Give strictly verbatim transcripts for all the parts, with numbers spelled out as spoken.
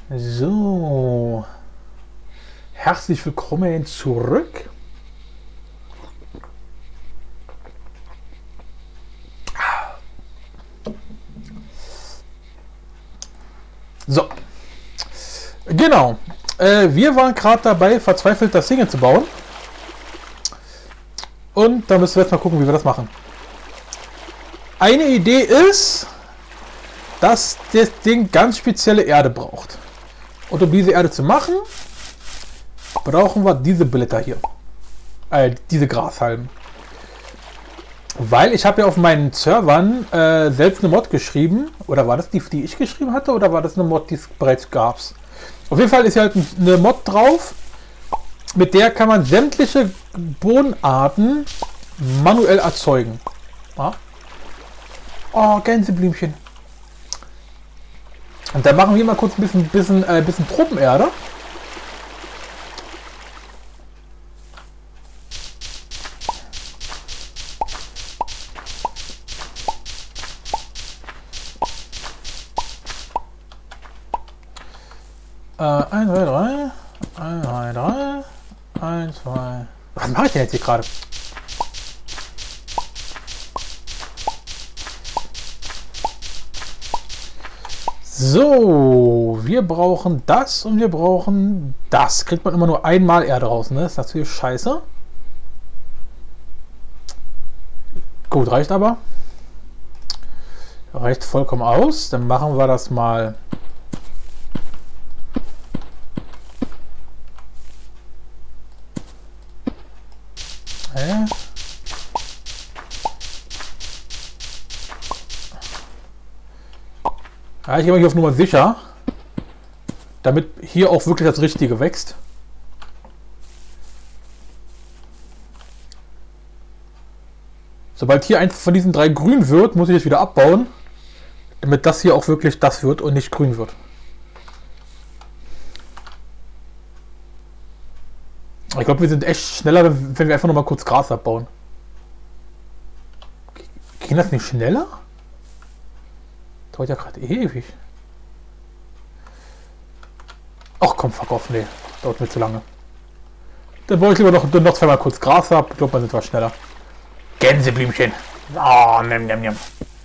So. Herzlich willkommen zurück. So. Genau. Äh, wir waren gerade dabei, verzweifelt das Ding zu bauen. Und da müssen wir jetzt mal gucken, wie wir das machen. Eine Idee ist, dass das Ding ganz spezielle Erde braucht. Und um diese Erde zu machen, brauchen wir diese Blätter hier. Äh, diese Grashalmen. Weil ich habe ja auf meinen Servern äh, selbst eine Mod geschrieben. Oder war das die, die ich geschrieben hatte? Oder war das eine Mod, die es bereits gab? Auf jeden Fall ist hier halt eine Mod drauf. Mit der kann man sämtliche Bodenarten manuell erzeugen. Ja? Oh, Gänseblümchen. Und dann machen wir mal kurz ein bisschen, bisschen, äh, bisschen Tropenerde. Äh, eins, zwei, drei. eins, zwei, drei. eins, zwei. Was mache ich denn jetzt hier gerade? So, wir brauchen das und wir brauchen das. Kriegt man immer nur einmal Erde raus, ne? Das ist natürlich scheiße. Gut, reicht aber. Reicht vollkommen aus. Dann machen wir das mal. Hä? Ja, ich gehe mal hier auf Nummer sicher, damit hier auch wirklich das Richtige wächst. Sobald hier eins von diesen drei grün wird, muss ich es wieder abbauen, damit das hier auch wirklich das wird und nicht grün wird. Ich glaube, wir sind echt schneller, wenn wir einfach noch mal kurz Gras abbauen. Ging das nicht schneller? Dauert ja gerade ewig. Ach komm, fuck off, nee. Dauert mir zu lange. Dann baue ich lieber noch, noch zweimal kurz Gras ab. Ich glaube, man sind wir schneller. Gänseblümchen. Oh, nimm, nimm, nimm.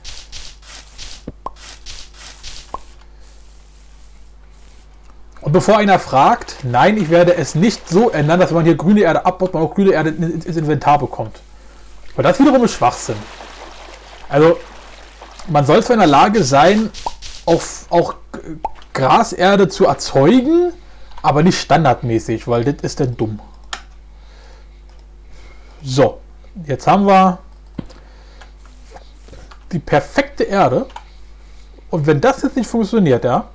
Und bevor einer fragt, nein, ich werde es nicht so ändern, dass man hier grüne Erde abbaut, man auch grüne Erde ins Inventar bekommt. Weil das wiederum ist Schwachsinn. Also, man soll zwar in der Lage sein, auch, auch Graserde zu erzeugen, aber nicht standardmäßig, weil das ist dann dumm. So, jetzt haben wir die perfekte Erde. Und wenn das jetzt nicht funktioniert, ja,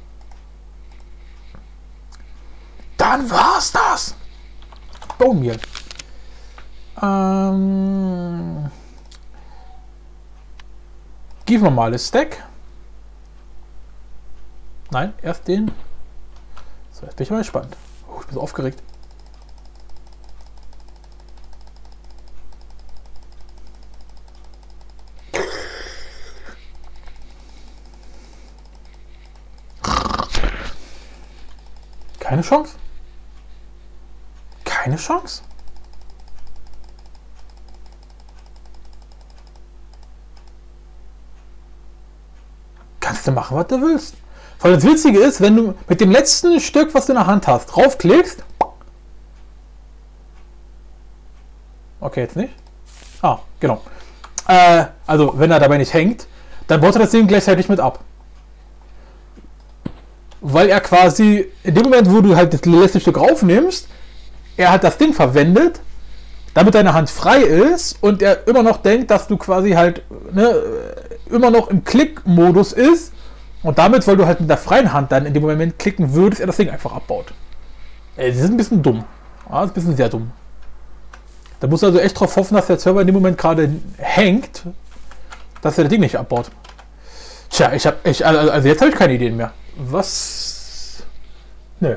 dann war's das. Bone Meal. Ähm... Gib mir mal das Stack. Nein, erst den. So, jetzt bin ich mal gespannt. Oh, ich bin so aufgeregt. Keine Chance. Keine Chance. Kannst du machen, was du willst. Weil das Witzige ist, wenn du mit dem letzten Stück, was du in der Hand hast, draufklickst. Okay, jetzt nicht. Ah, genau. Äh, also, wenn er dabei nicht hängt, dann baut er das Ding gleichzeitig mit ab. Weil er quasi, in dem Moment, wo du halt das letzte Stück raufnimmst, er hat das Ding verwendet, damit deine Hand frei ist und er immer noch denkt, dass du quasi halt, ne, immer noch im Klick-Modus ist und damit, weil du halt mit der freien Hand dann in dem Moment klicken würdest, er das Ding einfach abbaut. Ey, das ist ein bisschen dumm. Ja, das ist ein bisschen sehr dumm. Da musst du also echt drauf hoffen, dass der Server in dem Moment gerade hängt, dass er das Ding nicht abbaut. Tja, ich hab, ich, also jetzt habe ich keine Ideen mehr. Was? Nö.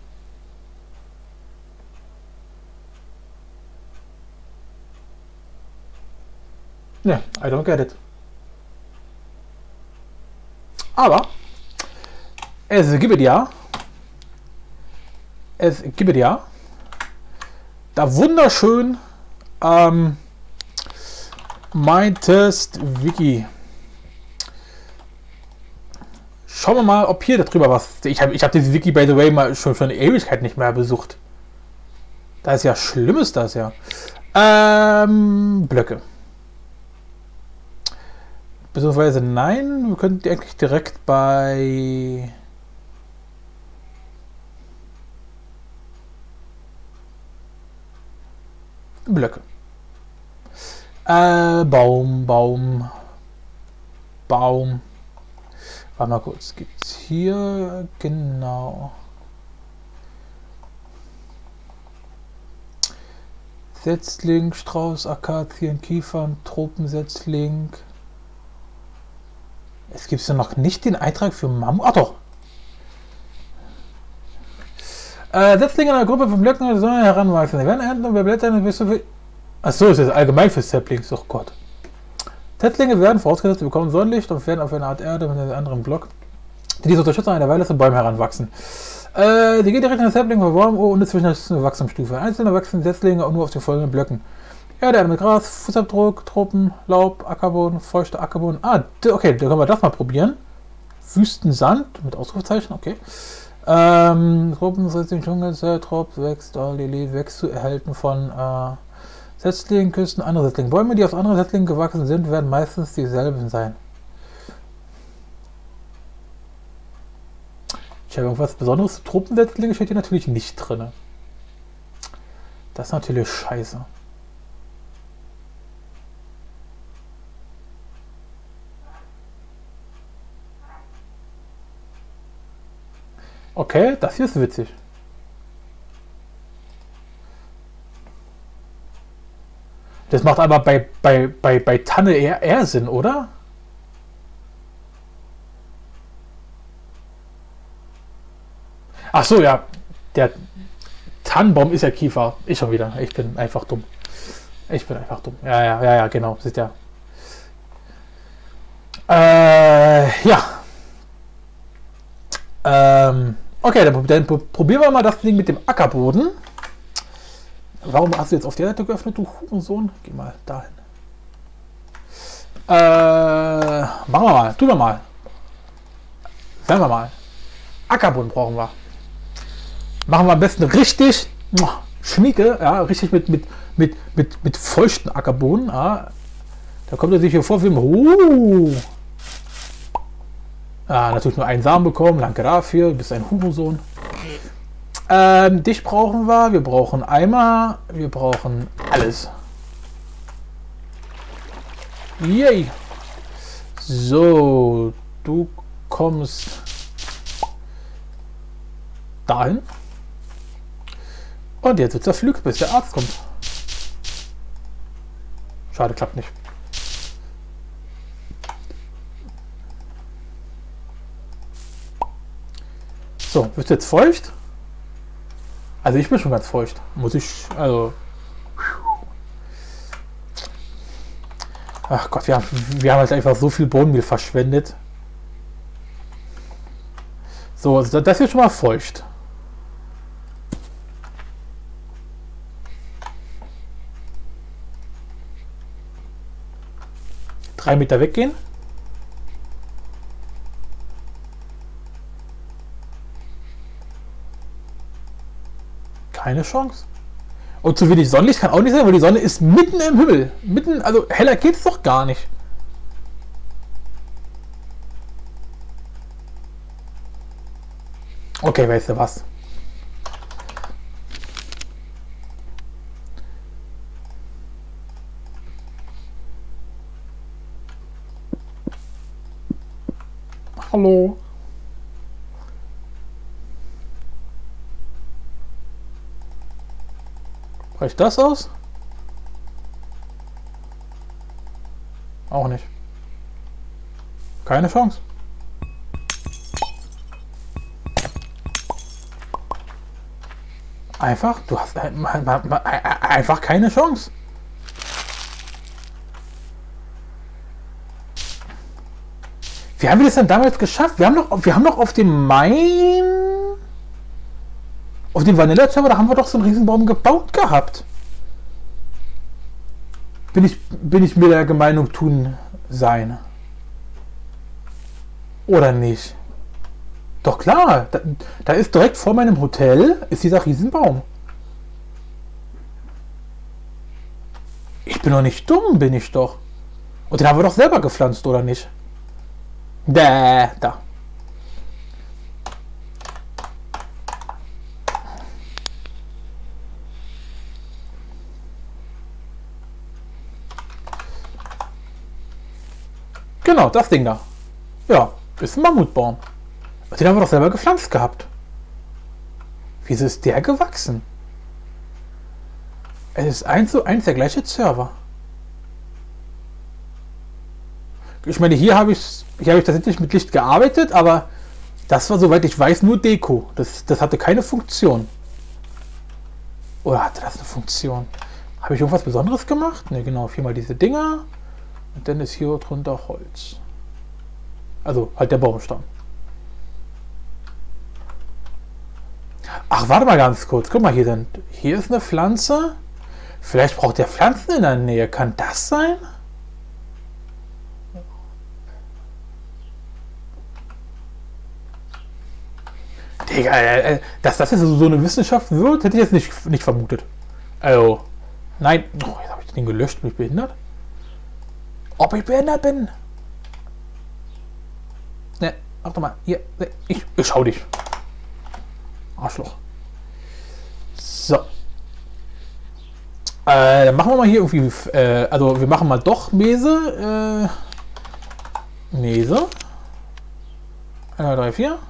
Ne, I don't get it. Aber es gibt ja es gibt ja da wunderschön ähm, mein Test Wiki. Schauen wir mal, ob hier darüber was. Ich habe ich hab dieses Wiki, by the way, mal schon schon eine Ewigkeit nicht mehr besucht. Da ist ja schlimm, ist das ja. Ähm, Blöcke. Beziehungsweise nein, wir könnten die eigentlich direkt bei. Blöcke. Äh, Baum, Baum, Baum. Warte mal kurz, gibt's hier genau. Setzling, Strauß, Akazien, Kiefern, Tropensetzling. Es gibt ja noch nicht den Eintrag für Mammut. Ach doch. Äh, Setzlinge in einer Gruppe von Blöcken oder Sonne heranwachsen. Die werden ernten und wir blättern bis so viel. Achso, ist das allgemein für Saplings. Oh Gott. Setzlinge werden vorausgesetzt, bekommen Sonnenlicht und werden auf eine Art Erde mit einem anderen Block, die diese unterstützen, eine Weile zu Bäumen heranwachsen. Äh, die geht direkt in das Sapling von Baum und zwischen der Wachstumsstufe. Einzelne wachsen Setzlinge nur auf den folgenden Blöcken. Erde, Erde mit Gras, Fußabdruck, Tropen, Laub, Ackerboden, feuchter Ackerboden. Ah, okay, dann können wir das mal probieren. Wüstensand mit Ausrufezeichen, okay. Ähm, Tropen, Setzling, Dschungel, Trop, wächst, Lili, wächst zu erhalten von äh, Setzlingen, Küsten, andere Setzlinge. Bäume, die auf andere Setzlinge gewachsen sind, werden meistens dieselben sein. Ich habe irgendwas Besonderes. Tropensetzlinge steht hier natürlich nicht drin. Das ist natürlich scheiße. Okay, das hier ist witzig. Das macht aber bei, bei, bei, bei Tanne eher, eher Sinn, oder? Ach so, ja. Der Tannenbaum ist ja Kiefer. Ich schon wieder. Ich bin einfach dumm. Ich bin einfach dumm. Ja, ja, ja, ja, genau. Sieht ja. Äh, ja. Ähm, okay, dann, dann probieren wir mal das Ding mit dem Ackerboden. Warum hast du jetzt auf der Seite geöffnet, du Hurensohn? Geh mal dahin. Äh, machen wir mal. Tun wir mal. Sagen wir mal. Ackerboden brauchen wir. Machen wir am besten richtig schnieke, ja, richtig mit, mit, mit, mit, mit feuchten Ackerboden. Ja. Da kommt er sich hier vor, wie uh. Ja, natürlich nur einen Samen bekommen. Danke dafür. Du bist ein Hurensohn. Ähm, dich brauchen wir. Wir brauchen Eimer. Wir brauchen alles. Yay. So, du kommst dahin. Und jetzt wird zerpflügt, bis der Arzt kommt. Schade, klappt nicht. So, wird jetzt feucht? Also ich bin schon ganz feucht. Muss ich, also... Ach Gott, wir haben, wir haben halt einfach so viel Bohnenmehl verschwendet. So, also das ist schon mal feucht. Drei Meter weggehen. Keine Chance. Und zu wenig Sonnenlicht kann auch nicht sein, weil die Sonne ist mitten im Himmel. Mitten, also heller geht es doch gar nicht. Okay, weißt du was? Hallo. Reicht das aus? Auch nicht. Keine Chance. Einfach, du hast einfach keine Chance. Wie haben wir das denn damals geschafft? Wir haben noch, wir haben noch auf dem Main Auf dem Vanilla-Server, da haben wir doch so einen Riesenbaum gebaut gehabt. Bin ich, bin ich mir der Meinung tun sein. Oder nicht? Doch klar, da, da ist direkt vor meinem Hotel ist dieser Riesenbaum. Ich bin doch nicht dumm, bin ich doch. Und den haben wir doch selber gepflanzt, oder nicht? Da, da. Genau, das Ding da. Ja, ist ein Mammutbaum. Und den haben wir doch selber gepflanzt gehabt. Wieso ist der gewachsen? Es ist eins zu eins der gleiche Server. Ich meine, hier habe ich, hier habe ich tatsächlich mit Licht gearbeitet, aber das war, soweit ich weiß, nur Deko. Das, das hatte keine Funktion. Oder hatte das eine Funktion? Habe ich irgendwas Besonderes gemacht? Ne, genau, viermal diese Dinger. Und dann ist hier drunter Holz. Also halt der Baumstamm. Ach, warte mal ganz kurz. Guck mal, hier sind. Hier ist eine Pflanze. Vielleicht braucht der Pflanzen in der Nähe. Kann das sein? Digga, äh, dass das jetzt so eine Wissenschaft wird, hätte ich jetzt nicht, nicht vermutet. Also, nein. Oh, jetzt habe ich den gelöscht. Bin ich behindert? Ob ich behindert bin? Ne, warte mal. Hier, ich, ich schau dich. Arschloch. So. Äh, dann machen wir mal hier irgendwie, äh, also wir machen mal doch Mese. Äh, Mese. eins, zwei, drei, vier.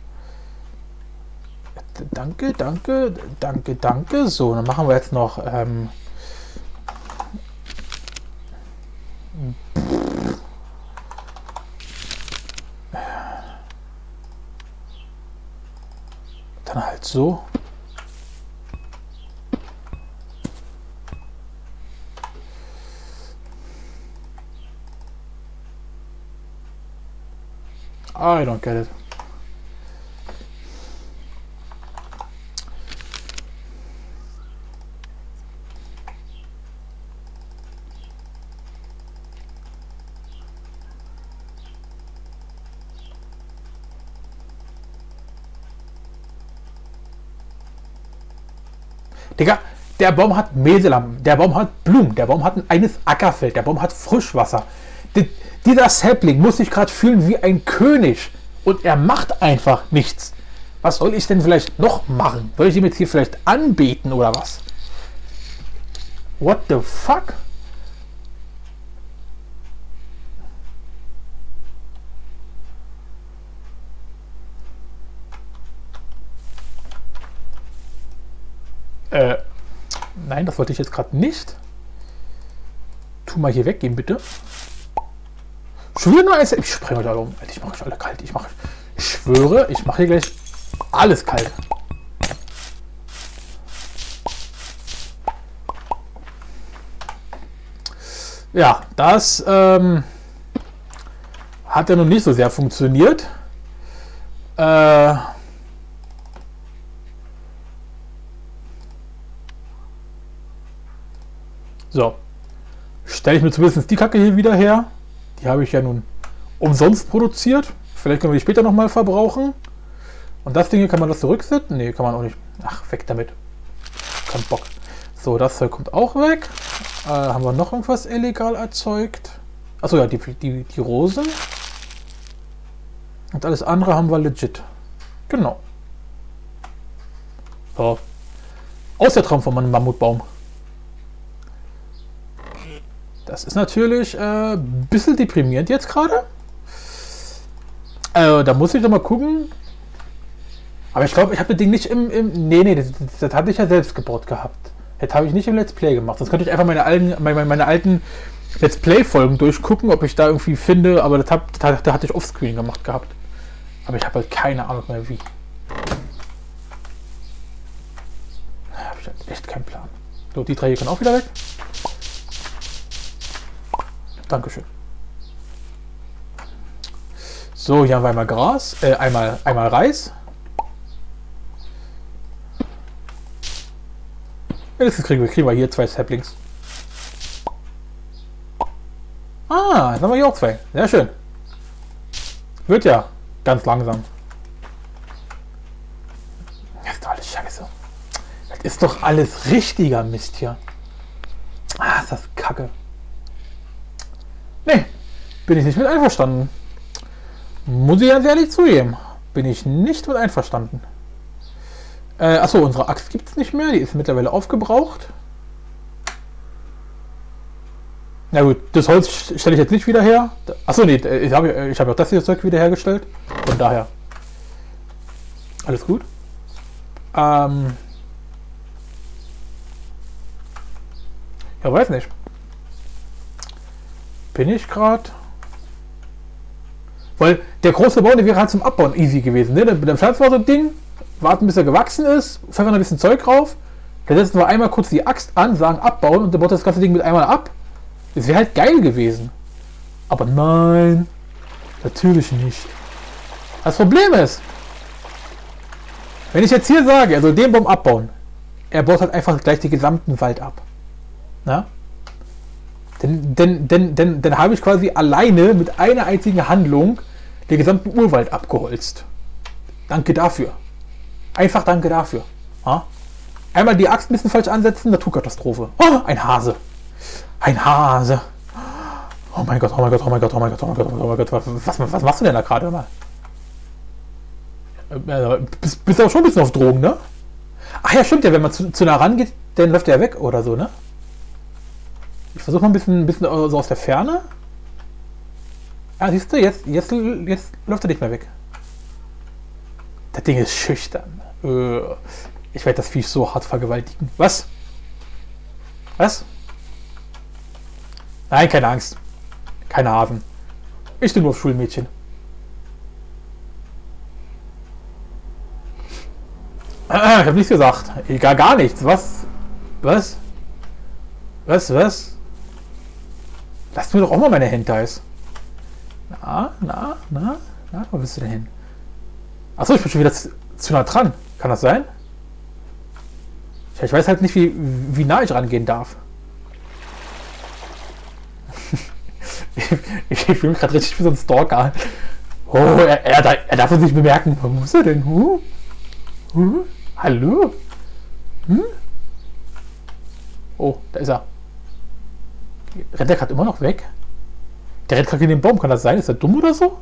Danke, danke, danke, danke. So, dann machen wir jetzt noch, ähm, dann halt so. I don't get it. Digga, der Baum hat Meselam, der Baum hat Blumen, der Baum hat ein eines Ackerfeld, der Baum hat Frischwasser. Die, dieser Sapling muss sich gerade fühlen wie ein König und er macht einfach nichts. Was soll ich denn vielleicht noch machen? Soll ich ihm jetzt hier vielleicht anbeten oder was? What the fuck? Äh, nein, das wollte ich jetzt gerade nicht. Tu mal hier weggehen, bitte. Schon wieder nur eins. Ich springe da um. Ich mache euch alle kalt. Ich mache. Ich schwöre, ich mache hier gleich alles kalt. Ja, das ähm, hat ja noch nicht so sehr funktioniert. Äh. So, stelle ich mir zumindest die Kacke hier wieder her. Die habe ich ja nun umsonst produziert. Vielleicht können wir die später nochmal verbrauchen. Und das Ding hier, kann man das zurücksetzen? Ne, kann man auch nicht. Ach, weg damit. Kein Bock. So, das hier kommt auch weg. Äh, haben wir noch irgendwas illegal erzeugt? Achso, ja, die, die, die Rosen. Und alles andere haben wir legit. Genau. So. Aus der Traum von meinem Mammutbaum. Das ist natürlich ein äh, bisschen deprimierend jetzt gerade. Äh, da muss ich doch mal gucken. Aber ich glaube, ich habe das Ding nicht im... im nee, nee, das, das, das hatte ich ja selbst gebaut gehabt. Das habe ich nicht im Let's Play gemacht. Sonst könnte ich einfach meine alten, meine, meine alten Let's Play-Folgen durchgucken, ob ich da irgendwie finde. Aber das, hab, das, das hatte ich offscreen gemacht gehabt. Aber ich habe halt keine Ahnung mehr wie. Da habe ich halt echt keinen Plan. So, die drei hier können auch wieder weg. Dankeschön. So, hier haben wir einmal Gras, äh, einmal, einmal Reis. Mindestens kriegen wir, kriegen wir hier zwei Saplings. Ah, jetzt haben wir hier auch zwei. Sehr schön. Wird ja ganz langsam. Das ist doch alles scheiße. Das ist doch alles richtiger Mist hier. Ah, ist das kacke. Nee, bin ich nicht mit einverstanden. Muss ich ganz ehrlich zugeben. Bin ich nicht mit einverstanden. Äh, achso, unsere Axt gibt es nicht mehr. Die ist mittlerweile aufgebraucht. Na gut, das Holz stelle ich jetzt nicht wieder her. Achso, nee, ich habe ich hab auch das hier Zeug wieder hergestellt. Von daher. Alles gut. Ähm. Ja, weiß nicht. Bin ich gerade. Weil der große Bau, der wäre halt zum Abbauen easy gewesen. Ne? Der Pflanzen war so ein Ding, warten bis er gewachsen ist, pfeffern ein bisschen Zeug drauf, dann setzen wir einmal kurz die Axt an, sagen abbauen und dann baut das ganze Ding mit einmal ab. Das wäre halt geil gewesen. Aber nein, natürlich nicht. Das Problem ist, wenn ich jetzt hier sage, er soll den Baum abbauen, er baut halt einfach gleich den gesamten Wald ab. Na? Denn, denn, denn, denn, dann habe ich quasi alleine mit einer einzigen Handlung den gesamten Urwald abgeholzt. Danke dafür. Einfach danke dafür. Ja? Einmal die Axt ein bisschen falsch ansetzen, Naturkatastrophe. Oh, ein Hase. Ein Hase. Oh mein Gott, oh mein Gott, oh mein Gott, oh mein Gott, oh mein Gott, oh mein Gott. Was, was machst du denn da gerade mal? Äh, bist, bist aber schon ein bisschen auf Drogen, ne? Ach ja, stimmt ja, wenn man zu, zu nah rangeht, dann läuft er weg oder so, ne? Ich versuche mal ein bisschen, ein bisschen so aus der Ferne. Ah, siehst du, jetzt, jetzt, jetzt läuft er nicht mehr weg. Das Ding ist schüchtern. Ich werde das Viech so hart vergewaltigen. Was? Was? Nein, keine Angst. Keine Hasen. Ich bin nur auf Schulmädchen. Ah, ich habe nichts gesagt. Egal, gar nichts. Was? Was? Was? Was? Lass mir doch auch mal meine Hentais. Na, na, na, na, wo bist du denn hin? Achso, ich bin schon wieder zu, zu nah dran. Kann das sein? Ich weiß halt nicht, wie, wie nah ich rangehen darf. ich ich fühle mich gerade richtig wie so ein Stalker. Oh, er, er, er darf uns nicht bemerken. Wo muss er denn? Huh? Huh? Hallo? Hm? Oh, da ist er. Rennt er gerade immer noch weg? Der rennt gerade in den Baum, kann das sein? Ist er dumm oder so?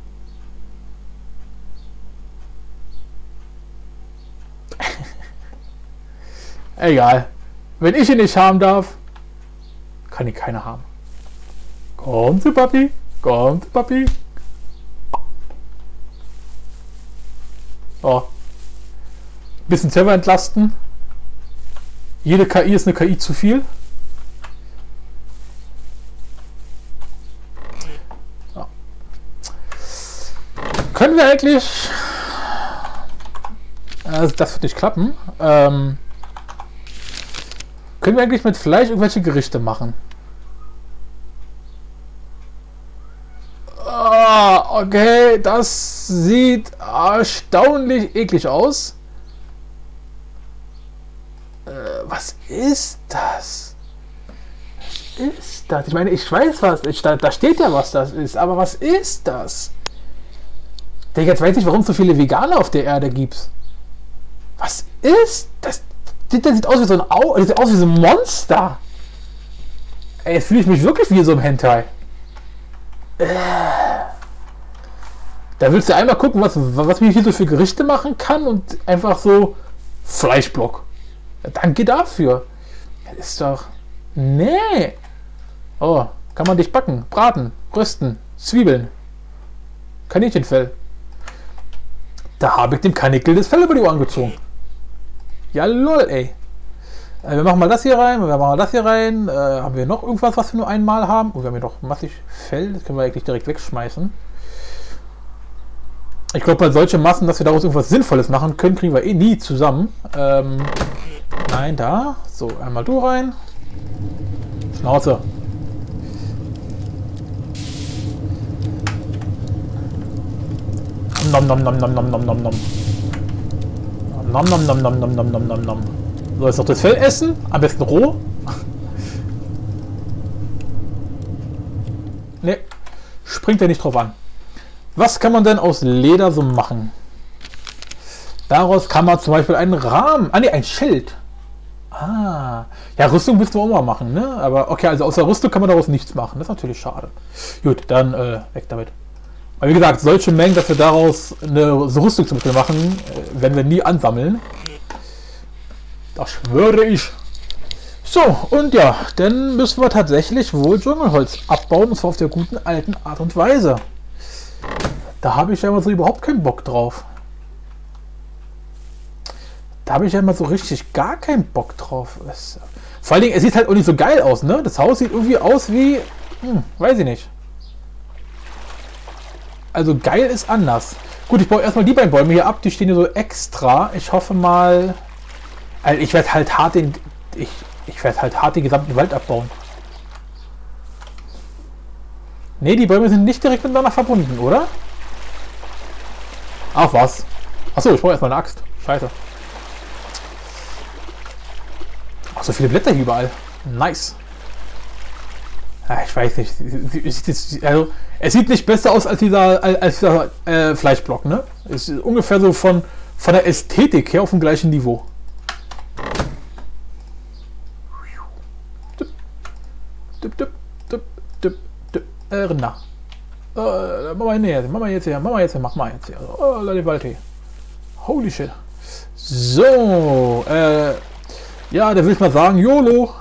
Egal. Wenn ich ihn nicht haben darf, kann ihn keiner haben. Komm zu Papi. Komm zu Papi. Oh. Bisschen Server entlasten. Jede K I ist eine K I zu viel. Ja. Können wir eigentlich... Also das wird nicht klappen. Ähm, können wir eigentlich mit Fleisch irgendwelche Gerichte machen? Ah, okay, das sieht erstaunlich eklig aus. Äh, was ist das? Was ist das? Ich meine, ich weiß was. Ich, da, da steht ja, was das ist. Aber was ist das? Digga, jetzt weiß ich nicht, warum es so viele Veganer auf der Erde gibt. Was ist das? Das sieht aus wie so ein Au, das sieht aus wie so ein Monster. Ey, jetzt fühle ich mich wirklich wie so ein Hentai. Äh. Da willst du einmal gucken, was, was wir hier so für Gerichte machen kann und einfach so Fleischblock. Ja, danke dafür. Das ist doch... Nee. Oh, kann man dich backen, braten, rösten, Zwiebeln. Kaninchenfell. Da habe ich dem Kanickel das Fell über die Ohren gezogen. Ja lol, ey. Äh, wir machen mal das hier rein, wir machen mal das hier rein. Äh, haben wir noch irgendwas, was wir nur einmal haben? Oh, wir haben hier noch massig Fell, das können wir eigentlich direkt wegschmeißen. Ich glaube, bei solchen Massen, dass wir daraus irgendwas Sinnvolles machen können, kriegen wir eh nie zusammen. Ähm, nein, da. So, einmal du rein. Schnauze. Nom nom nom nom nom nom nom nom. Nom nom nom nom nom nom nom nom nom. So, jetzt noch das Fell essen. Am besten roh. Ne, springt er nicht drauf an. Was kann man denn aus Leder so machen? Daraus kann man zum Beispiel einen Rahmen. Ah ne, ein Schild. Ah. Ja, Rüstung müssen wir auch mal machen, ne? Aber okay, also aus der Rüstung kann man daraus nichts machen. Das ist natürlich schade. Gut, dann äh, weg damit. Aber wie gesagt, solche Mengen, dass wir daraus eine so Rüstung zum Beispiel machen, äh, werden wir nie ansammeln. Das schwöre ich. So, und ja, dann müssen wir tatsächlich wohl Dschungelholz abbauen, und zwar auf der guten alten Art und Weise. Da habe ich ja immer so überhaupt keinen Bock drauf. Da habe ich ja immer so richtig gar keinen Bock drauf. Es, vor allen Dingen, es sieht halt auch nicht so geil aus, ne? Das Haus sieht irgendwie aus wie, hm, weiß ich nicht. Also geil ist anders. Gut, ich baue erstmal die beiden Bäume hier ab, die stehen hier so extra. Ich hoffe mal, also ich werde halt hart den, ich, ich werde halt hart den gesamten Wald abbauen. Ne, die Bäume sind nicht direkt miteinander verbunden, oder? Ach was. Achso, ich brauche erstmal eine Axt. Scheiße. Ach, so viele Blätter hier überall. Nice. Ja, ich weiß nicht. Es sieht, also, es sieht nicht besser aus als dieser, als dieser äh, Fleischblock, ne? Es ist ungefähr so von, von der Ästhetik her auf dem gleichen Niveau. Äh, Rinder. Äh, mach mal jetzt, mach mal jetzt her, mach mal jetzt her, mach mal jetzt her. Oh, Leute, Waldtee. Holy shit. So, äh, ja, da will ich mal sagen, YOLO.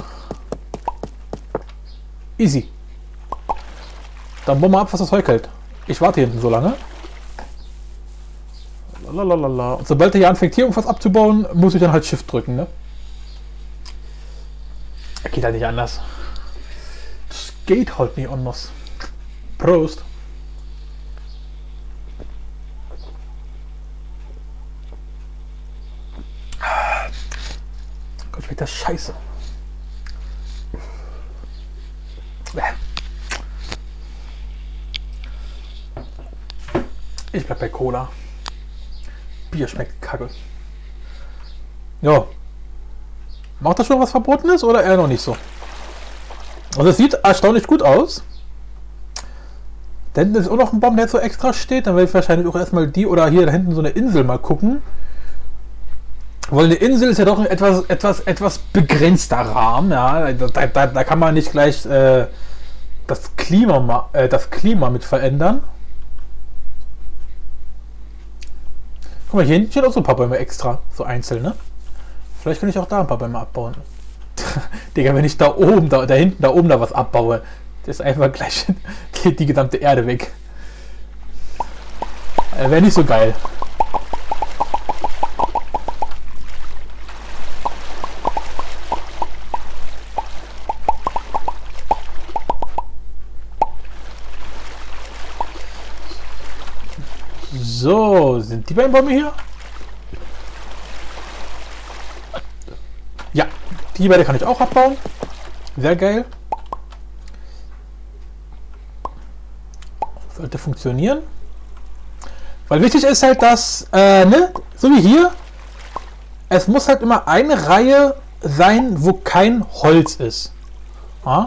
Easy. Dann bauen wir ab, was das Zeug hält. Ich warte hier hinten so lange. Lalalala. Und sobald er hier anfängt, hier irgendwas abzubauen, muss ich dann halt Shift drücken, ne? Geht halt nicht anders. Das geht halt nicht anders. Prost. Gott, schmeckt das scheiße. Ich bleib bei Cola. Bier schmeckt kacke. Ja. Macht das schon was Verbotenes oder eher noch nicht so? Also es sieht erstaunlich gut aus. Denn da ist auch noch ein Baum, der jetzt so extra steht. Dann werde ich wahrscheinlich auch erstmal die oder hier da hinten so eine Insel mal gucken. Weil eine Insel ist ja doch ein etwas, etwas, etwas begrenzter Rahmen. Ja. Da, da, da kann man nicht gleich äh, das, Klima, äh, das Klima mit verändern. Guck mal, hier hinten steht auch so ein paar Bäume extra, so einzeln, ne? Vielleicht kann ich auch da ein paar Bäume abbauen. Digga, wenn ich da oben, da, da hinten, da oben da was abbaue, das ist einfach gleich die, die gesamte Erde weg. Äh, Wäre nicht so geil. So, sind die beiden Bäume hier? Ja, die beiden kann ich auch abbauen. Sehr geil. Sollte funktionieren. Weil wichtig ist halt, dass, äh, ne, so wie hier, es muss halt immer eine Reihe sein, wo kein Holz ist. Ja?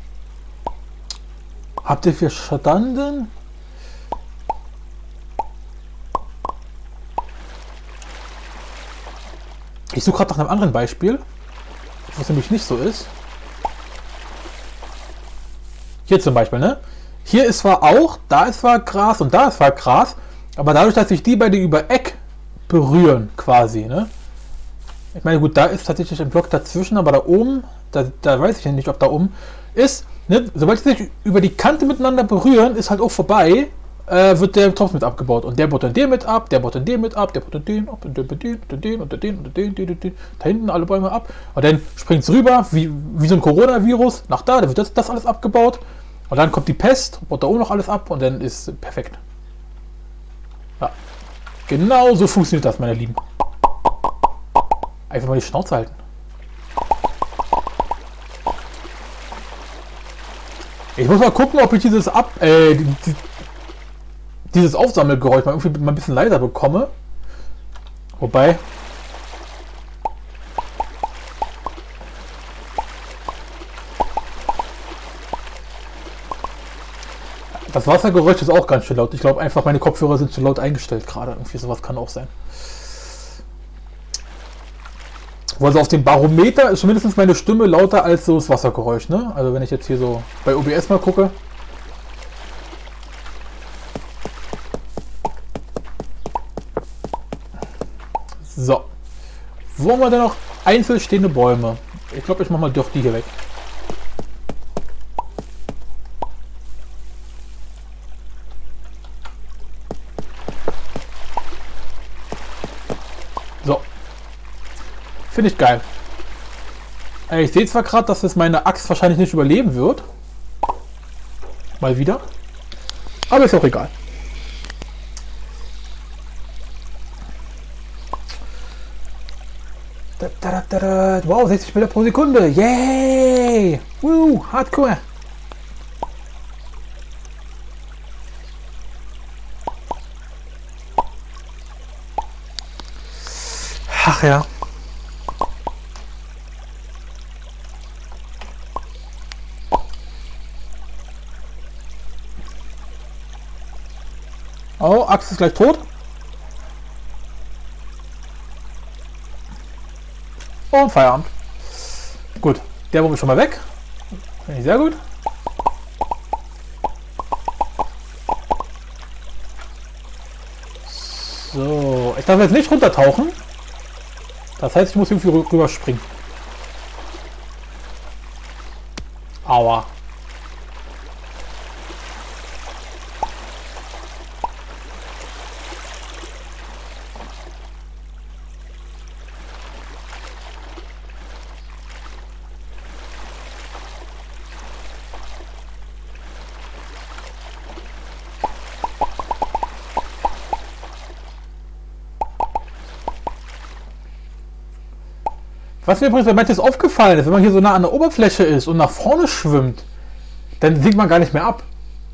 Habt ihr verstanden? Ich suche gerade nach einem anderen Beispiel, was nämlich nicht so ist. Hier zum Beispiel, ne? Hier ist zwar auch, da ist zwar Gras und da ist zwar Gras, aber dadurch, dass sich die beide über Eck berühren, quasi, ne? Ich meine, gut, da ist tatsächlich ein Block dazwischen, aber da oben, da, da weiß ich ja nicht, ob da oben ist, ne? Sobald sie sich über die Kante miteinander berühren, ist halt auch vorbei. Äh, wird der Topf mit abgebaut. Und der baut dann den mit ab, der baut dann den mit ab, der baut dann den ab, und der mit den, und den, und den, und den, den, den, den, da hinten alle Bäume ab. Und dann springt es rüber, wie, wie so ein Coronavirus, nach da, da wird das, das alles abgebaut. Und dann kommt die Pest, baut da oben noch alles ab und dann ist perfekt. Ja. Genau so funktioniert das, meine Lieben. Einfach mal die Schnauze halten. Ich muss mal gucken, ob ich dieses ab, äh, die, die, dieses Aufsammelgeräusch mal irgendwie mal ein bisschen leiser bekomme. Wobei. Das Wassergeräusch ist auch ganz schön laut. Ich glaube einfach, meine Kopfhörer sind zu laut eingestellt gerade. Irgendwie sowas kann auch sein. Also auf dem Barometer ist zumindest meine Stimme lauter als so das Wassergeräusch. Ne? Also wenn ich jetzt hier so bei O B S mal gucke. So. Wo haben wir denn noch einzeln stehende Bäume? Ich glaube, ich mache mal doch die hier weg. So. Finde ich geil. Ich sehe zwar gerade, dass es meine Axt wahrscheinlich nicht überleben wird. Mal wieder. Aber ist auch egal. Da, da, da, da. Wow, sechzig Bilder pro Sekunde. Yay! Woo, hardcore. Ach ja. Oh, Axt ist gleich tot. Und Feierabend. Gut, der Wurm ist schon mal weg. Finde ich sehr gut. So, ich darf jetzt nicht runtertauchen. Das heißt, ich muss irgendwie rüber springen. Aua. Was mir übrigens bei manches aufgefallen ist, wenn man hier so nah an der Oberfläche ist und nach vorne schwimmt, dann sinkt man gar nicht mehr ab.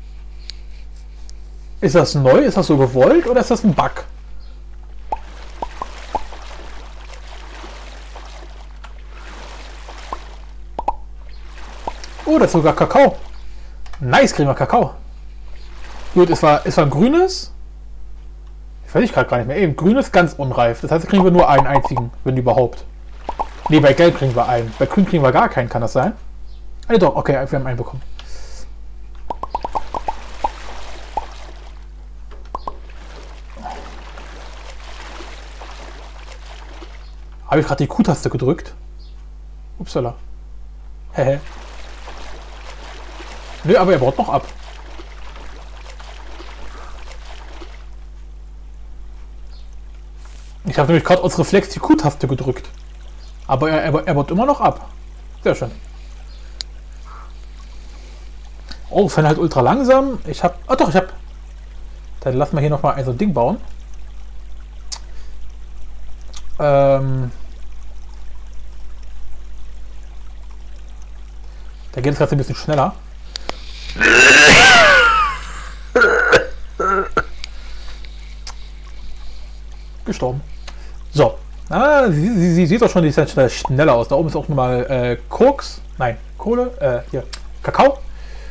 Ist das neu? Ist das so gewollt oder ist das ein Bug? Oh, das ist sogar Kakao. Nice, kriegen wir Kakao. Gut, es war, es war ein grünes. Ich weiß ich gerade gar nicht mehr. Eben, grünes ganz unreif. Das heißt, kriegen wir nur einen einzigen, wenn überhaupt. Ne, bei Gelb kriegen wir einen. Bei Grün kriegen wir gar keinen, kann das sein? Ah, doch, okay, wir haben einen bekommen. Habe ich gerade die Q-Taste gedrückt? Upsala. Hehe. Nö, aber er baut noch ab. Ich habe nämlich gerade aus Reflex die Q-Taste gedrückt. Aber er, er, er baut immer noch ab. Sehr schön. Oh, Fan halt ultra langsam. Ich habe... Ah doch, ich habe... Dann lassen wir hier nochmal ein so ein Ding bauen. Ähm... Da geht es gerade ein bisschen schneller. Gestorben. So. Ah, sie, sie, sie sieht doch schon, die ist halt schneller aus. Da oben ist auch nochmal äh, Koks. Nein, Kohle. Äh, hier. Kakao.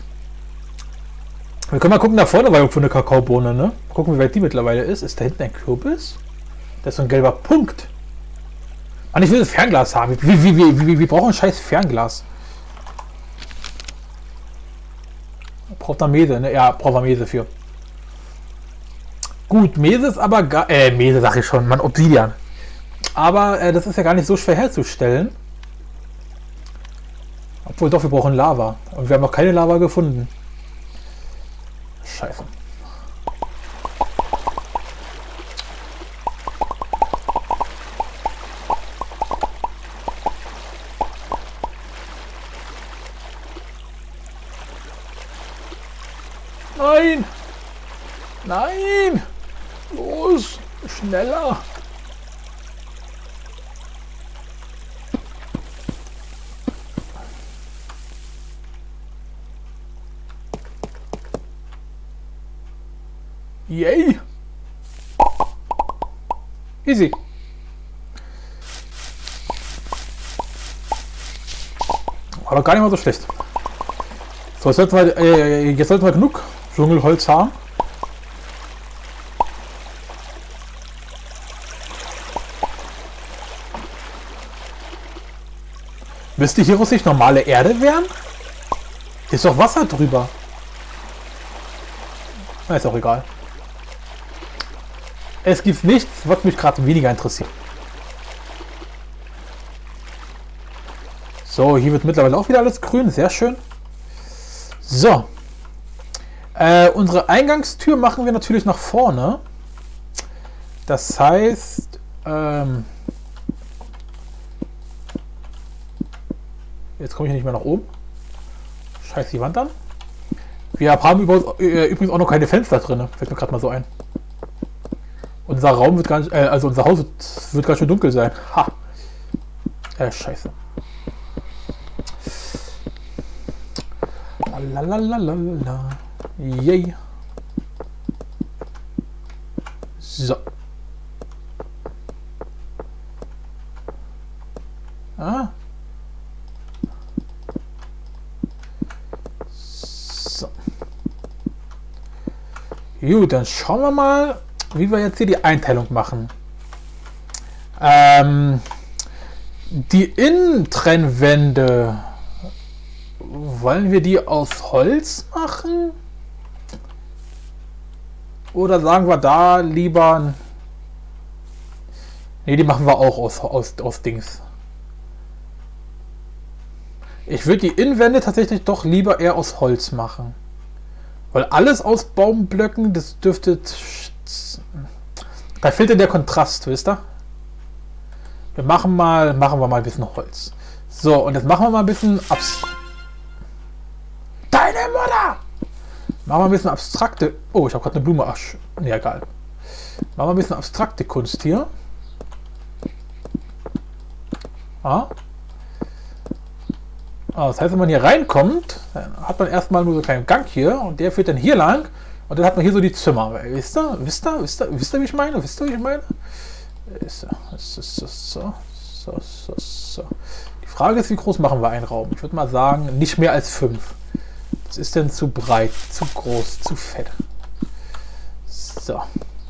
Wir können mal gucken, da vorne war irgendwo eine Kakaobohne, ne? Gucken, wie weit die mittlerweile ist. Ist da hinten ein Kürbis? Das ist so ein gelber Punkt. Mann, ich will das Fernglas haben. Wir, wir, wir, wir, wir brauchen ein scheiß Fernglas. Braucht da Mese, ne? Ja, braucht man Mese für. Gut, Mese ist aber gar... Äh, Mese sag ich schon. Mann, Obsidian. Aber äh, das ist ja gar nicht so schwer herzustellen. Obwohl doch, wir brauchen Lava. Und wir haben noch keine Lava gefunden. Scheiße. Nein! Nein! Los! Schneller! Yay! Easy. War doch gar nicht mal so schlecht. So, jetzt sollten wir, äh, jetzt sollten wir genug Dschungelholz haben. Müsste hier aus sich normale Erde wären? Ist doch Wasser drüber. Na, ist auch egal. Es gibt nichts, was mich gerade weniger interessiert. So, hier wird mittlerweile auch wieder alles grün. Sehr schön. So. Äh, unsere Eingangstür machen wir natürlich nach vorne. Das heißt... Ähm, jetzt komme ich nicht mehr nach oben. Scheiß die Wand an. Wir haben übrigens auch noch keine Fenster drin. Fällt mir gerade mal so ein. Unser Raum wird gar nicht, äh, also unser Haus wird, wird ganz schön dunkel sein. Ha. Äh, scheiße. Lalalala. Yay. So. Ah. So. Gut, dann schauen wir mal, wie wir jetzt hier die Einteilung machen. Ähm, die Innentrennwände, wollen wir die aus Holz machen? Oder sagen wir da lieber... Ne, die machen wir auch aus, aus, aus Dings. Ich würde die Innenwände tatsächlich doch lieber eher aus Holz machen. Weil alles aus Baumblöcken, das dürfte... Da fehlt ja der Kontrast, wisst ihr? Wir machen mal, machen wir mal ein bisschen Holz. So, und jetzt machen wir mal ein bisschen abs... Deine Mutter! Machen wir ein bisschen abstrakte... Oh, ich habe gerade eine Blume... Ach, nee, egal. Machen wir ein bisschen abstrakte Kunst hier. Ah. Ah, das heißt, wenn man hier reinkommt, dann hat man erstmal nur so einen kleinen Gang hier und der führt dann hier lang und dann hat man hier so die Zimmer. Wisst ihr? Wisst ihr? Wisst ihr, wisst ihr wie ich meine? Wisst ihr, wie ich meine? So, so, so, so, so, so. Die Frage ist, wie groß machen wir einen Raum? Ich würde mal sagen, nicht mehr als fünf. Das ist denn zu breit, zu groß, zu fett. So.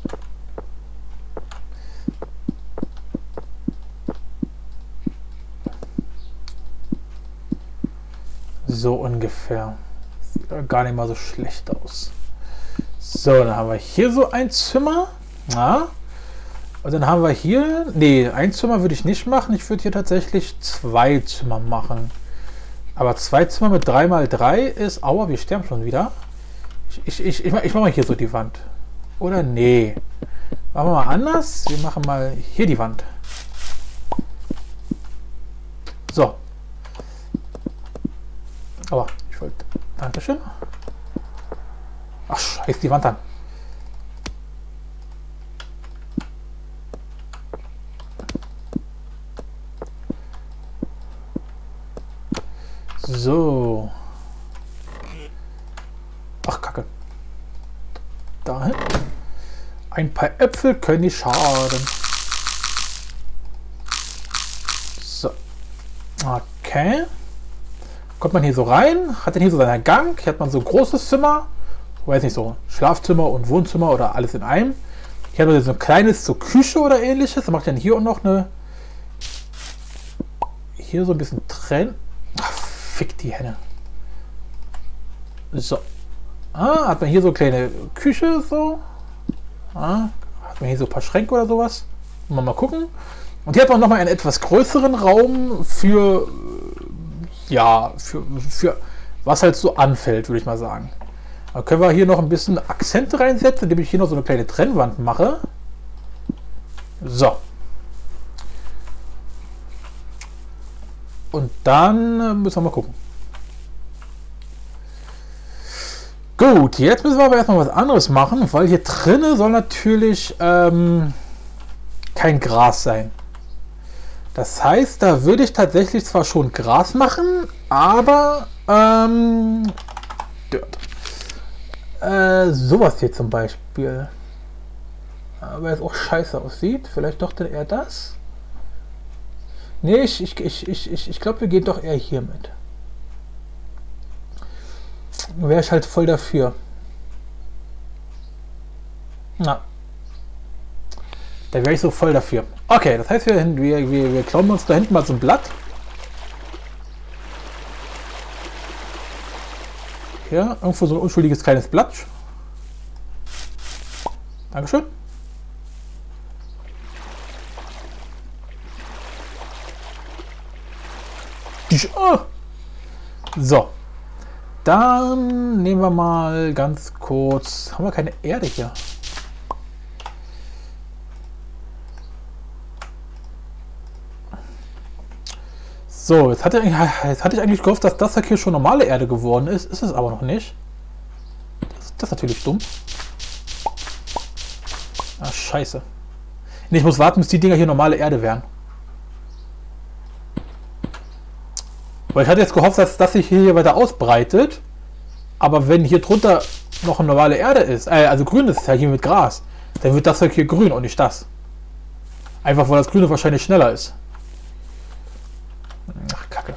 So ungefähr. Sieht gar nicht mal so schlecht aus. So, dann haben wir hier so ein Zimmer. Ja. Und dann haben wir hier... Nee, ein Zimmer würde ich nicht machen. Ich würde hier tatsächlich zwei Zimmer machen. Aber zwei Zimmer mit drei mal drei ist... Aua, wir sterben schon wieder. Ich, ich, ich, ich, ich mache mal hier so die Wand. Oder nee. Machen wir mal anders. Wir machen mal hier die Wand. So. Aber ich wollte... Dankeschön. Ach, scheiß die Wand an. So. Ach, Kacke. Dahin. Ein paar Äpfel können nicht schaden. So. Okay. Kommt man hier so rein, hat dann hier so seinen Gang, hier hat man so ein großes Zimmer, weiß nicht, so Schlafzimmer und Wohnzimmer oder alles in einem. Hier hat man so ein kleines, so Küche oder ähnliches, da macht dann hier auch noch eine, hier so ein bisschen trennen. Ach, fick die Henne. So. Ah, hat man hier so eine kleine Küche, so. Ah, hat man hier so ein paar Schränke oder sowas. Mal, mal gucken. Und hier hat man nochmal einen etwas größeren Raum für... Ja, für, für was halt so anfällt, würde ich mal sagen. Da können wir hier noch ein bisschen Akzente reinsetzen, indem ich hier noch so eine kleine Trennwand mache. So. Und dann müssen wir mal gucken. Gut, jetzt müssen wir aber erstmal was anderes machen, weil hier drinnen soll natürlich ähm, kein Gras sein. Das heißt, da würde ich tatsächlich zwar schon Gras machen, aber ähm, Dirt. Äh, sowas hier zum Beispiel. Aber es auch scheiße aussieht. Vielleicht doch dann eher das. Nee, ich, ich, ich, ich, ich, ich glaube, wir gehen doch eher hier mit. Wäre ich halt voll dafür. Na. Da wäre ich so voll dafür. Okay, das heißt, wir, wir, wir, wir klauen uns da hinten mal so ein Blatt. Ja, irgendwo so ein unschuldiges kleines Blatt. Dankeschön. Oh. So. Dann nehmen wir mal ganz kurz. Haben wir keine Erde hier? So, jetzt hatte, jetzt hatte ich eigentlich gehofft, dass das hier schon normale Erde geworden ist. Ist es aber noch nicht. Das, das ist natürlich dumm. Ah, scheiße. Nee, ich muss warten, bis die Dinger hier normale Erde wären. Weil ich hatte jetzt gehofft, dass das sich hier weiter ausbreitet. Aber wenn hier drunter noch eine normale Erde ist, äh, also grün ist ja hier mit Gras, dann wird das hier grün und nicht das. Einfach weil das Grüne wahrscheinlich schneller ist. Ach, Kacke.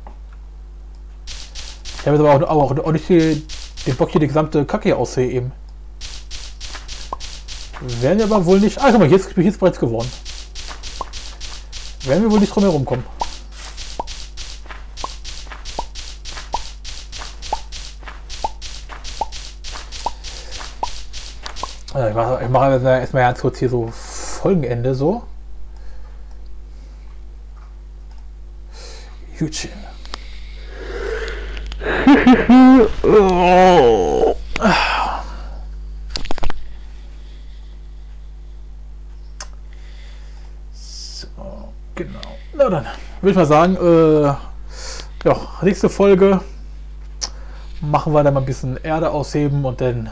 Ich habe jetzt aber auch, auch, auch nicht die, den Bock hier die gesamte Kacke hier auszuheben. Werden wir aber wohl nicht... Ah, guck mal, hier ist, hier ist bereits geworden. Werden wir wohl nicht drum herum kommen. Ich mache, ich mache erstmal ganz kurz hier so Folgenende so. Jutchen. So, genau. Na dann, würde ich mal sagen, äh, ja, nächste Folge machen wir dann mal ein bisschen Erde ausheben und dann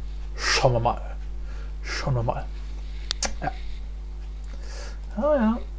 schauen wir mal. Schauen wir mal. Ja. Ah, ja.